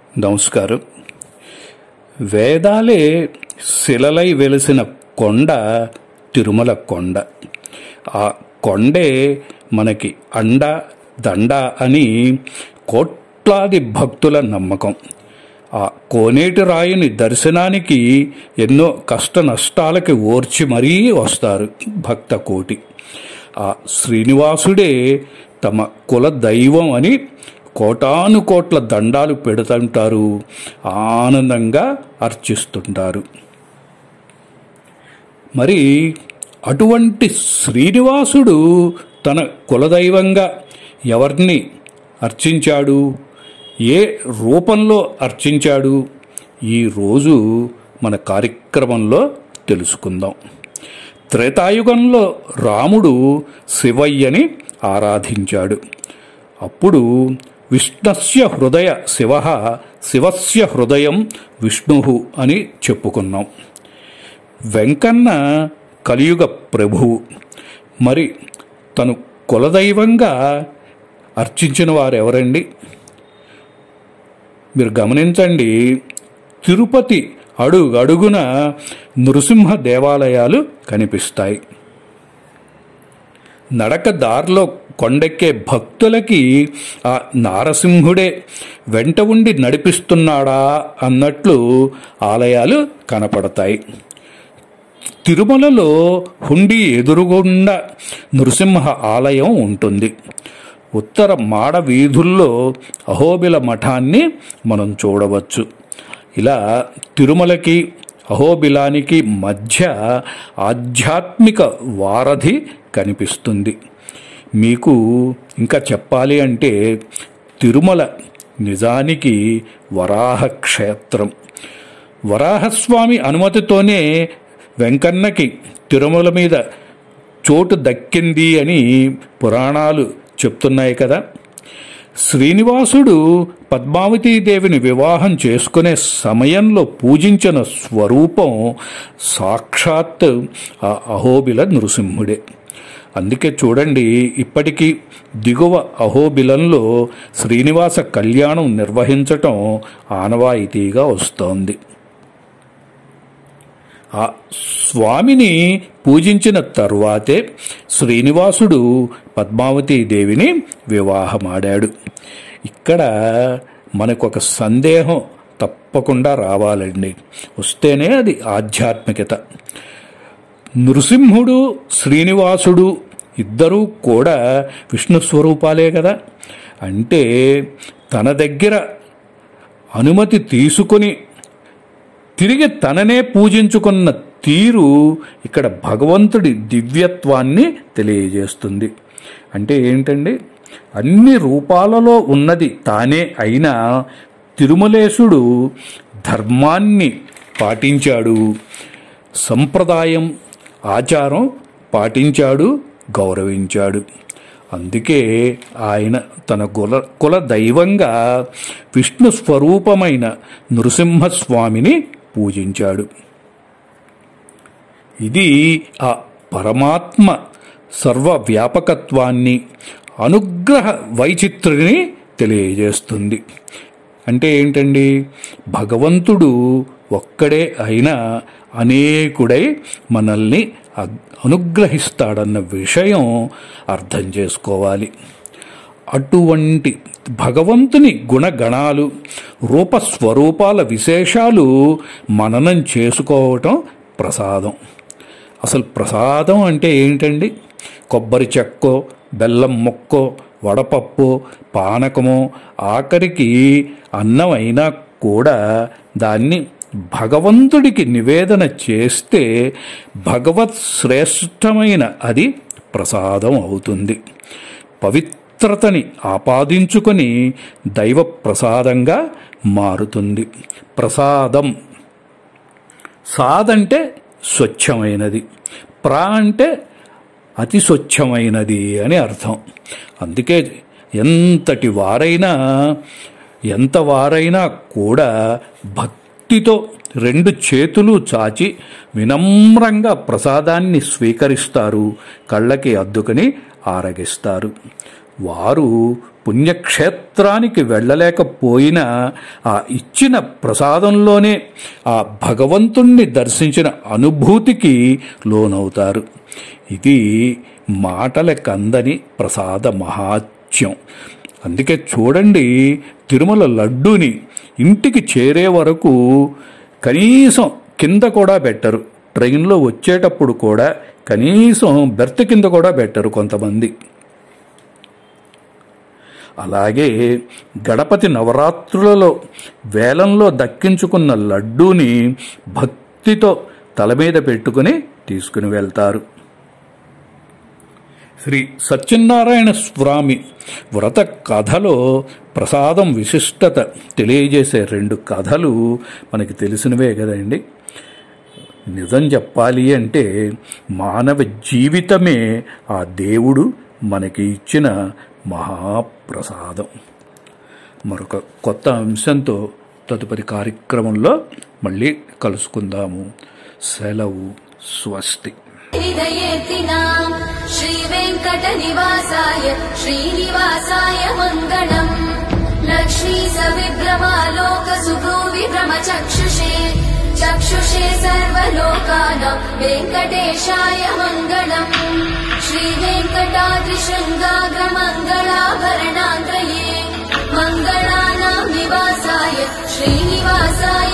నమస్కారం. వేదాలే శిలలై వెలిసిన కొండ తిరుమల కొండ. ఆ కొండే మనకి అండ దండ అని కోట్లాది భక్తుల నమ్మకం. ఆ కోనేటి రాయిని దర్శనానికి ఎన్నో కష్ట నష్టాలకి ఓర్చి మరీ వస్తారు భక్త కోటి. ఆ శ్రీనివాసుడే తమ కుల దైవం అని కోటాను కోట్ల దండాలు పెడుతుంటారు, ఆనందంగా అర్చిస్తుంటారు. మరి అటువంటి శ్రీనివాసుడు తన కులదైవంగా ఎవరిని అర్చించాడు, ఏ రూపంలో అర్చించాడు, ఈరోజు మన కార్యక్రమంలో తెలుసుకుందాం. త్రేతాయుగంలో రాముడు శివయ్యని ఆరాధించాడు. అప్పుడు విష్ణస్య హృదయ శివ, శివస్య హృదయం విష్ణు అని చెప్పుకున్నాం. వెంకన్న కలియుగ ప్రభువు. మరి తను కులదైవంగా అర్చించిన వారు ఎవరండి? మీరు గమనించండి, తిరుపతి అడుగడుగున నృసింహ దేవాలయాలు కనిపిస్తాయి. నడక దారిలో కొండెక్కే భక్తులకి ఆ నారసింహుడే వెంట ఉండి నడిపిస్తున్నాడా అన్నట్లు ఆలయాలు కనపడతాయి. తిరుమలలో హుండీ ఎదురుగుండా నృసింహ ఆలయం ఉంటుంది. ఉత్తర మాడ వీధుల్లో అహోబిల మఠాన్ని మనం చూడవచ్చు. ఇలా తిరుమలకి అహోబిలానికి మధ్య ఆధ్యాత్మిక వారధి కనిపిస్తుంది. మీకు ఇంకా చెప్పాలి అంటే తిరుమల నిజానికి వరాహ క్షేత్రం. వరాహస్వామి అనుమతితోనే వెంకన్నకి తిరుమల మీద చోటు దక్కింది అని పురాణాలు చెప్తున్నాయి కదా. శ్రీనివాసుడు పద్మావతీదేవిని వివాహం చేసుకునే సమయంలో పూజించిన స్వరూపం సాక్షాత్ ఆ అహోబిల నృసింహుడే. అందుకే చూడండి, ఇప్పటికీ దిగువ అహోబిలంలో శ్రీనివాస కళ్యాణం నిర్వహించటం ఆనవాయితీగా వస్తోంది. ఆ స్వామిని పూజించిన తరువాతే శ్రీనివాసుడు పద్మావతీదేవిని వివాహమాడాడు. ఇక్కడ మనకొక సందేహం తప్పకుండా రావాలండి, వస్తేనే అది ఆధ్యాత్మికత. నృసింహుడు శ్రీనివాసుడు ఇద్దరూ కూడా విష్ణు స్వరూపాలే కదా. అంటే తన దగ్గర అనుమతి తీసుకుని తిరిగి తననే పూజించుకున్న తీరు ఇక్కడ భగవంతుడి దివ్యత్వాన్ని తెలియజేస్తుంది. అంటే ఏంటండి, అన్ని రూపాలలో ఉన్నది తానే అయినా తిరుమలేశుడు ధర్మాన్ని పాటించాడు, సంప్రదాయం ఆచారం పాటించాడు, గౌరవించాడు. అందుకే ఆయన తన కుల దైవంగా విష్ణు స్వరూపమైన నృసింహస్వామిని పూజించాడు. ఇది ఆ పరమాత్మ సర్వవ్యాపకత్వాన్ని, అనుగ్రహ వైచిత్రిని తెలియజేస్తుంది. అంటే ఏంటండి, భగవంతుడు ఒక్కడే అయినా అనేకుడై మనల్ని అనుగ్రహిస్తాడన్న విషయం అర్థం చేసుకోవాలి. అటువంటి భగవంతుని గుణగణాలు, రూపస్వరూపాల విశేషాలు మననం చేసుకోవటం ప్రసాదం. అసలు ప్రసాదం అంటే ఏంటండి? కొబ్బరి చెక్కో, బెల్లం ముక్కో, వడపప్పు, పానకమో, ఆఖరికి అన్నం అయినా కూడా దాన్ని భగవంతుడికి నివేదన చేస్తే భగవత్ శ్రేష్టమైన అది ప్రసాదం అవుతుంది. పవిత్రతని ఆపాదించుకొని దైవ ప్రసాదంగా మారుతుంది. ప్రసాదం, సాదంటే స్వచ్ఛమైనది, అంటే అతి స్వచ్ఛమైనది అని అర్థం. అందుకే ఎంత వారైనా కూడా భక్తితో రెండు చేతులు చాచి వినమ్రంగా ప్రసాదాన్ని స్వీకరిస్తారు, కళ్ళకి అద్దుకుని ఆరగిస్తారు. వారు పుణ్యక్షేత్రానికి వెళ్ళలేకపోయినా ఆ ఇచ్చిన ప్రసాదంలోనే ఆ భగవంతుణ్ణి దర్శించిన అనుభూతికి లోనవుతారు. ఇది మాటలకందని ప్రసాద మహాత్మ్యం. అందుకే చూడండి, తిరుమల లడ్డూని ఇంటికి చేరే వరకు కనీసం కింద కూడా పెట్టరు. ట్రైన్లో వచ్చేటప్పుడు కూడా కనీసం బెర్త్ కింద కూడా పెట్టరు కొంతమంది. అలాగే గణపతి నవరాత్రులలో వేలంలో దక్కించుకున్న లడ్డూని భక్తితో తల మీద పెట్టుకుని తీసుకుని వెళ్తారు. శ్రీ సత్యనారాయణ స్వామి వ్రత కథలో ప్రసాదం విశిష్టత తెలియజేసే 2 కథలు మనకి తెలిసినవే కదండి. నిజం చెప్పాలి అంటే మానవ జీవితమే ఆ దేవుడు మనకి ఇచ్చిన మహాప్రసాదం. మరొక కొత్త అంశంతో తదుపరి కార్యక్రమంలో మళ్ళీ కలుసుకుందాము. సెలవు. స్వస్తి. శ్రీ వెంకట నివాసాయ శ్రీనివాసాయ మంగళం. లక్ష్మీ సవిభ్రమాలోక సుభూ విభ్రమ చక్షుషే చక్షుషే సర్వలోకానాం వెంకటేశాయ మంగళం. శ్రీ వెంకటాద్రి శృంగాగ్ర మంగళాభరణాంతయే మంగళానాం నివాసాయ శ్రీనివాసాయ